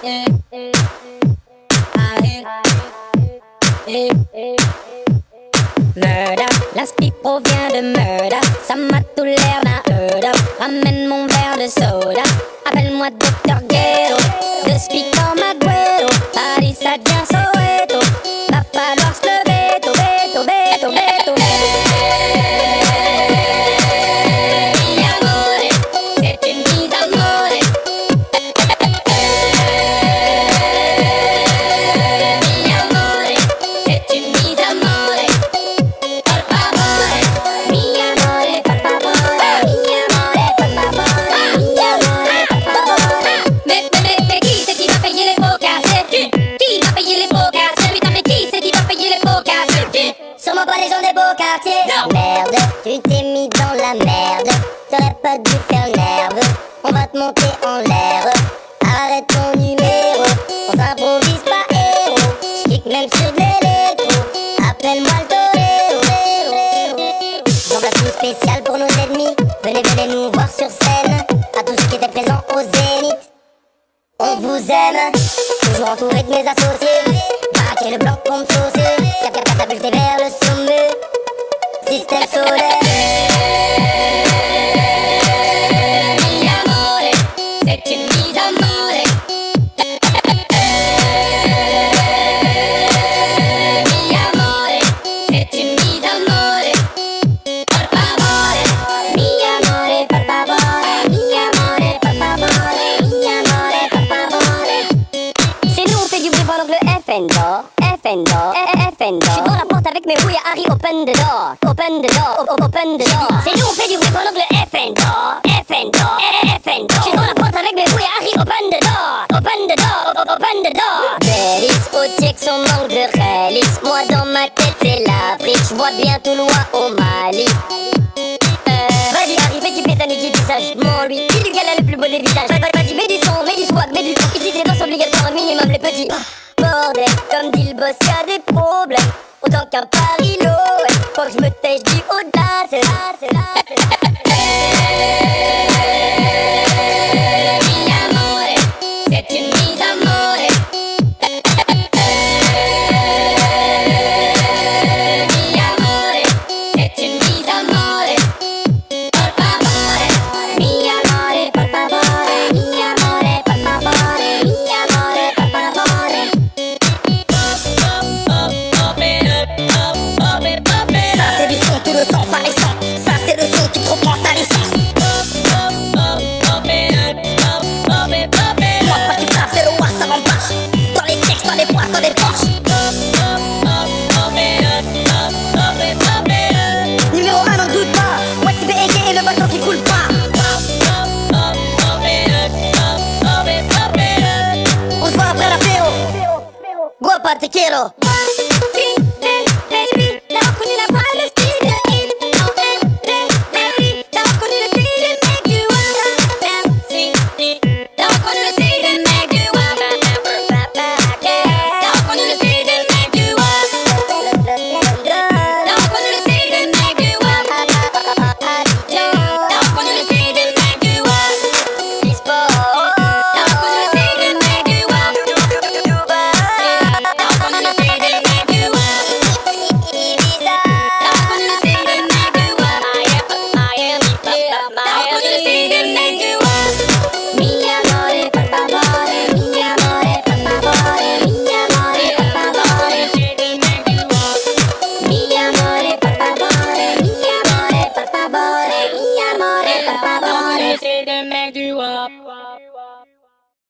Murder, l'inspi provient de murder. Ça m'a tout l'air d'un murder. Ramène mon verre de soda. Appelle-moi Dr. Ghetto. De speak comme Agüero. Paris ça devient Soweto. Va falloir se lever, veto, veto, veto. Mi amore, c'est une mise à mort. Mi amore, c'est une mise à mort. Sûrement pas les gens des beaux quartiers. Non. Merde, tu t'es mis dans la merde. T'aurais pas dû faire nerveux. On va te monter en l'air. Arrête ton numéro. On s'improvise pas héros. J'kick même sur de l'électro. Appelle-moi le torero. J'envoie tout spécial pour nos ennemis. Venez, venez nous voir sur scène. À tous ceux qui étaient présents au Zénith. On vous aime. Toujours entouré de mes associés. Braquer le blanc comme saucé. Catapulté vers le sommet. Système solaire. Mi amore, c'est une mise à mort. Mi amore, c'est une mise à mort. Por favore, mi amore, por favore. Mi amore, por favore. Mi amore, por favore. C'est nous on fait du bruit pendant que le FNDO. FNDO. J'suis dans la porte avec mes rouilles à Harry, open the door. Open the door, open the door. C'est nous on fait du bruit pendant que le FNDO. J'suis dans la porte avec mes rouilles à Harry, open the door. Open the door, open the door. Bélis, au tiec son manque de réalisme. Moi dans ma tête c'est l'Afrique. J'vois bien tout loin au Mali. Vas-y Harry, fais kiffer ta nuque du sagement lui. Dis du gars le plus beau des visages. Vas-y, mets du son, mets du swag, mets du ton. Ici c'est danse obligatoire, un minimum les petits. Bordel, comme dit le boss, y'a des problèmes. Autant qu'un Paris-Lo, ouais. Faut que je me tèche du haut c'est là, c'est là, c'est là. Mi amore, c'est une mise à mort. Mi amore, c'est une mise à mort. Por favore, mi amore, por favore. Mi amore, por favore. Mi amore, por favore. Ça c'est du son, tu le sens pas les sens. Ça c'est le son qui te reprend ta licence. Moi pas tu frappes, c'est le roi, ça m'embarque. Dans les textes, dans les boîtes, dans les poches. Numéro 1, n'en doute pas. Ouais tu peux égayer le bateau qui coule pas. On se voit après l'apéro. Guapa te quiero.